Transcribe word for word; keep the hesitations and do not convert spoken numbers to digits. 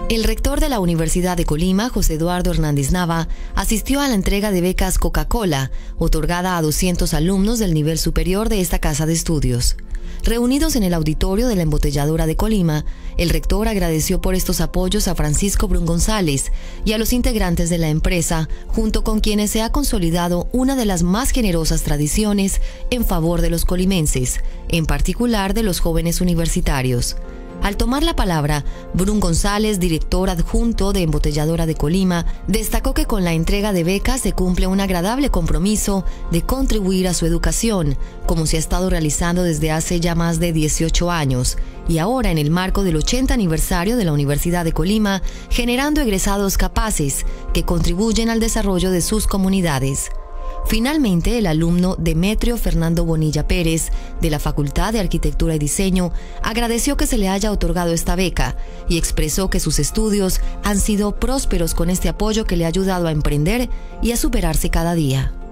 El rector de la Universidad de Colima, José Eduardo Hernández Nava, asistió a la entrega de becas Coca-Cola, otorgada a doscientos alumnos del nivel superior de esta casa de estudios. Reunidos en el auditorio de la embotelladora de Colima, el rector agradeció por estos apoyos a Francisco Brun González y a los integrantes de la empresa, junto con quienes se ha consolidado una de las más generosas tradiciones en favor de los colimenses, en particular de los jóvenes universitarios. Al tomar la palabra, Brun González, director adjunto de Embotelladora de Colima, destacó que con la entrega de becas se cumple un agradable compromiso de contribuir a su educación, como se ha estado realizando desde hace ya más de dieciocho años, y ahora en el marco del ochenta aniversario de la Universidad de Colima, generando egresados capaces que contribuyen al desarrollo de sus comunidades. Finalmente, el alumno Demetrio Fernando Bonilla Pérez, de la Facultad de Arquitectura y Diseño, agradeció que se le haya otorgado esta beca y expresó que sus estudios han sido prósperos con este apoyo que le ha ayudado a emprender y a superarse cada día.